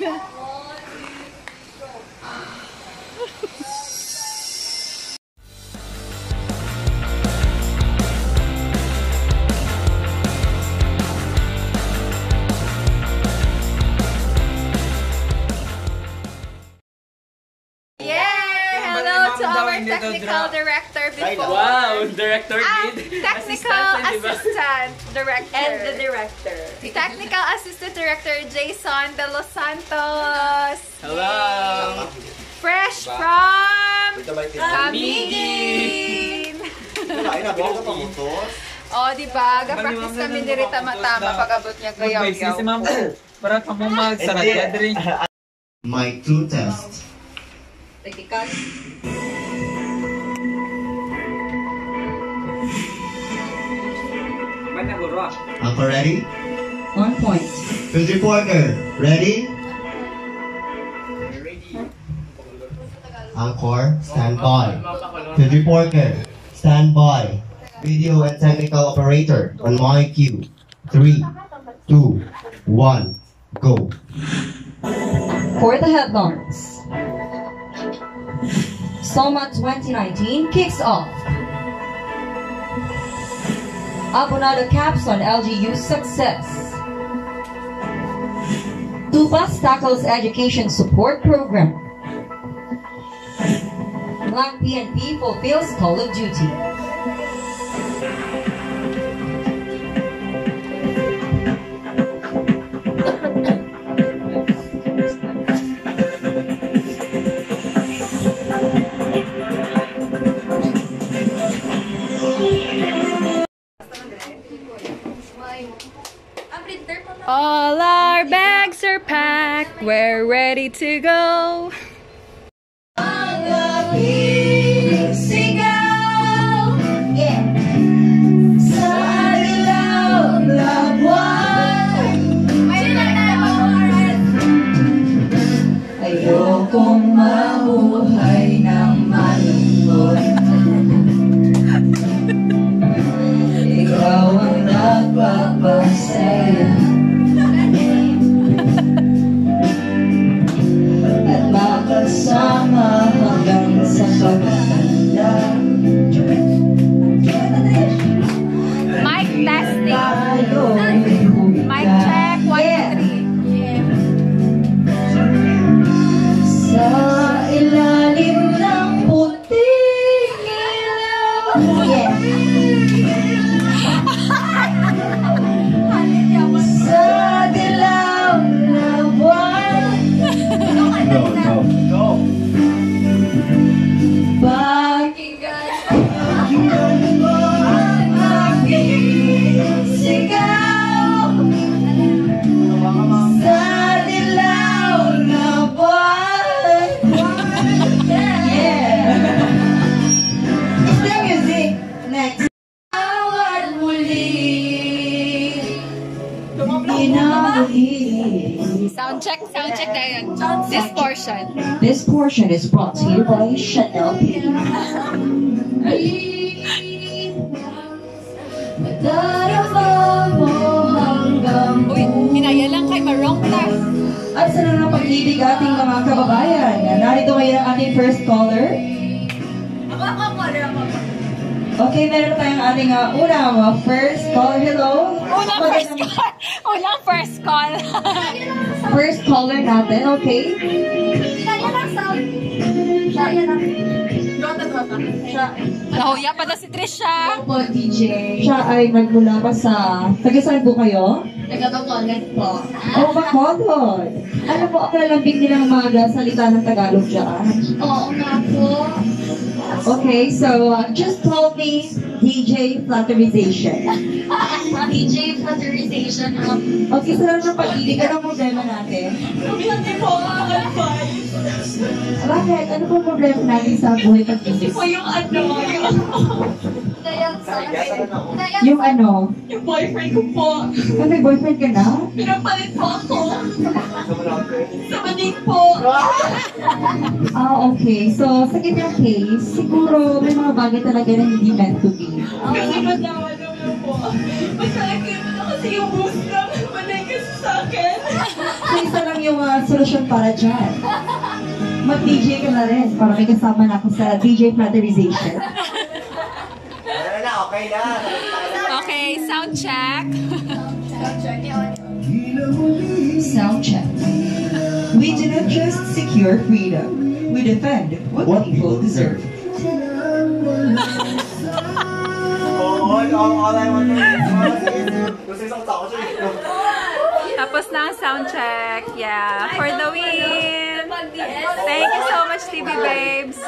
Technical director before. Wow, director kid. Technical assistant director. And the director. Technical assistant director Jason De Los Santos. Hello. Fresh from Camiguin. Oh, diba? Ga-practice kami diri tama-tama pag-abot niya gayaw-yaw. Para ka mo magsarat diri. Mic 2 test. Technical. Uncle ready? 1 point. Field reporter, ready? Encore, stand by. Field reporter, stand by. Video and technical operator on my cue. 3, 2, 1, go. For the headlines, Soma 2019 kicks off. Abonado caps on LGU's success. Tupas tackles education support program. Lang PNP fulfills Call of Duty. All our bags are packed, we're ready to go. Ayokong mabuhay ng malungkot. Ikaw ang nagpapasaya at makasama hanggang sa pagtanda. Mic testing. Mic check, 1, 2, 3. Sa ilalim ng puting ilaw. Sa dilaw na buwan. Pakinggan mo ang aking sigaw. Sa dilaw na buwan. It's the music. Next. Awad muli. Sound check tayo. This portion. This portion is brought to you by Chanel P. Uy, hinaya lang kay Marong ta. At sa ng pag-ibig ating mga kababayan, narito ngayon ang ating first caller. Okay, meron tayong ating unang first caller. Hello? Unang first call. First caller natin, okay? Nahuya pa na si Trisha. Opo, DJ. Siya ay nagmula pa sa... Taga-saan po kayo? Taga-Bacolod po. Oh, Bacolod. Ano po ang lalambing nilang mga salita ng Tagalog dyan? Oo nga po. Okay, so just told me DJ Flutterization. DJ Flutterization. Okay, so lang ng pag-ibig. Anong problema natin? Hindi po ang advice. Bakit? Ano po problema natin sa buhay pag-ibig? Po yung ano, Yung ano? yung boyfriend ko po. May boyfriend ka na? Pinapalit po ako. Sa maning po. Okay. So, sa ganyang case, siguro may mga bagay talaga na hindi meant to be. Kasi madawa naman po. Masakit mo na kasi yung boost ng manay kasi sa akin. So, isa lang yung solusyon para dyan. Mag-DJ ka na rin para may kasama na ako sa DJ Flatterization. Okay, sound check. Sound check. We do not just secure freedom. We defend what people deserve. Tapos na ang sound check. Yeah, for the win. Thank you so much, TV Babes.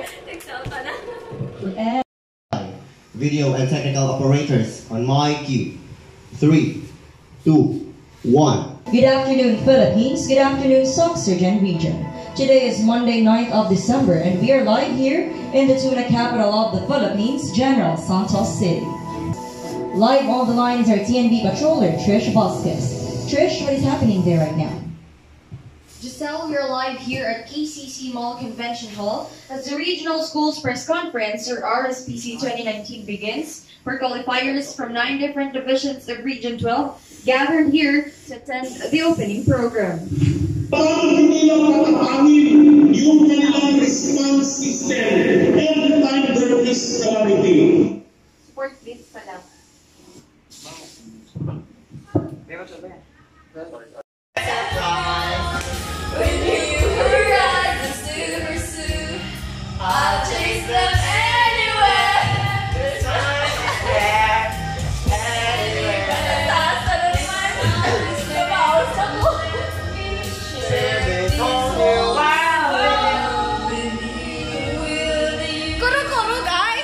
Video and technical operators on my cue. 3, 2, 1. Good afternoon, Philippines. Good afternoon, Sorsogon region. Today is Monday, 9th of December, and we are live here in the tuna capital of the Philippines, General Santos City. Live on the line is our TNB patroller, Trish Vasquez. Trish, what is happening there right now? Giselle, we are live here at KCC Mall Convention Hall as the Regional Schools Press Conference, or RSPC 2019, begins, where qualifiers from 9 different divisions of Region 12 gathered here to attend the opening program. Para hindi makakapangin yung kanilang response system every time there is calamity. Support please pa lang. When you rise to pursue, I'll chase them anywhere. There's anywhere. When the thoughts out of my mind is the most of all. Share this whole world with you. Kuro-kuro, guys!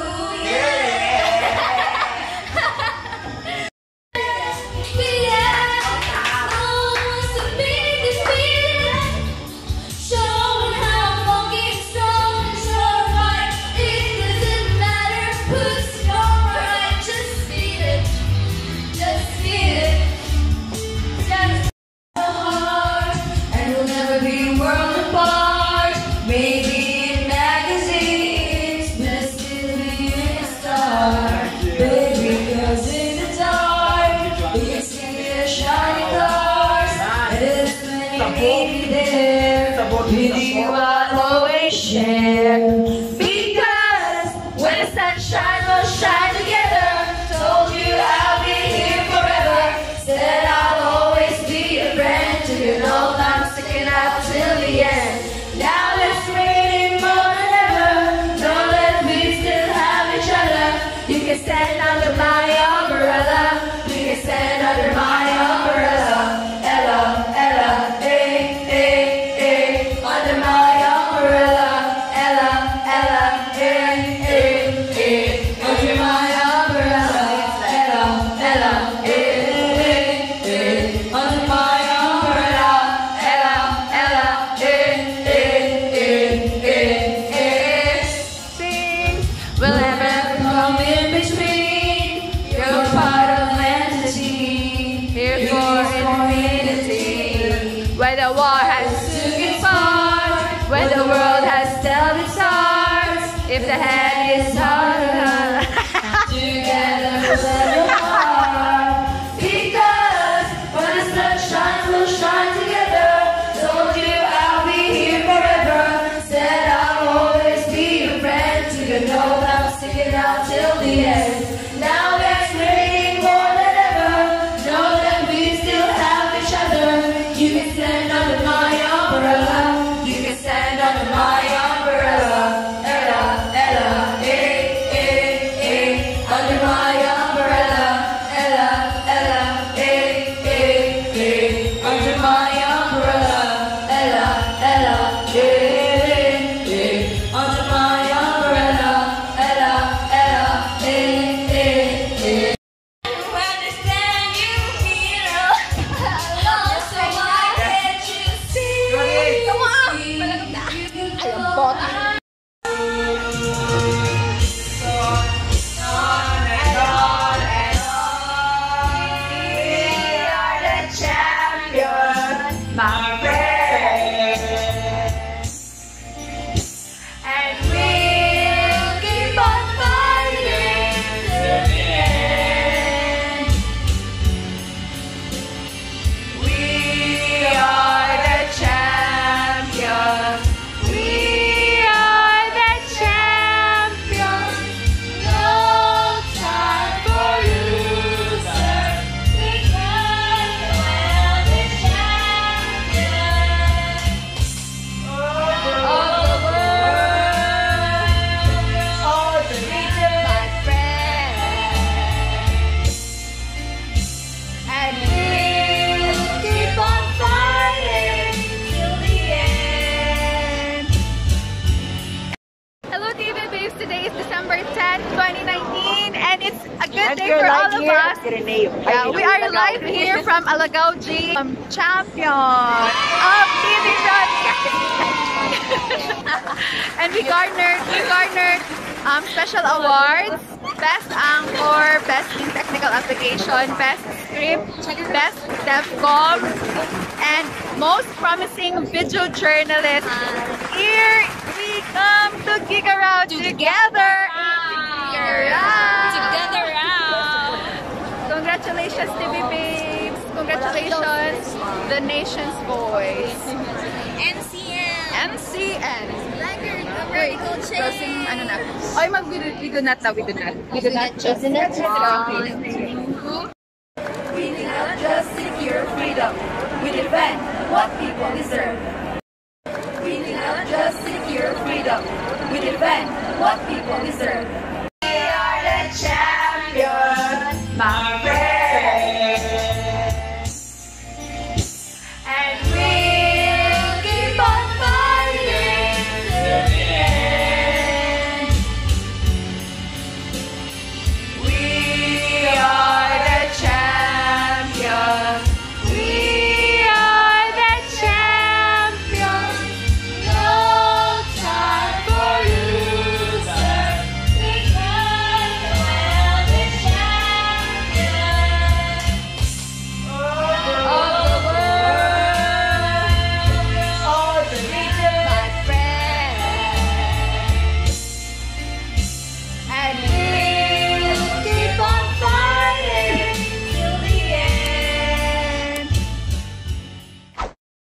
Because when the sunshine will shine together, told you I'll be here forever, said I'll always be a friend to you, know I'm sticking out till the end. Now it's raining more than ever, know that we still have each other. You can stand under my umbrella, you can stand under my umbrella. Ella, Ella, eh, eh, eh, under my umbrella. Ella, Ella, eh, eh, eh, under my umbrella. Ella, Ella, eh, eh, eh, under my umbrella. Ella, Ella, eh, eh, eh, eh. Sing. Will ever come in between? You're part of entity. Here for community. Where the war has Took its part when the world has dealt its cards. if the head is hard. Together we'll never part. Because when the sun shines, we'll shine together. Told you I'll be here forever. Said I'll always be your friend. To you know that I'm sticking out till the end. Now it's raining more than ever. Know that we still have each other. You can stand under my good day for all of us. Yeah, we are live here from Alagao G, champion of TV broadcast. And we garnered special awards: Best Anchor, Best in Technical Application, Best Script, Best DevCom, and Most Promising Video Journalist. Here we come to Geek Around together. Together out. Congratulations, TV Babes. Congratulations, the nation's voice. NCN. Wait, closing, ano na? Oy, we do not. We do not just secure freedom. We defend what people deserve. We did not just secure freedom. We defend what people deserve.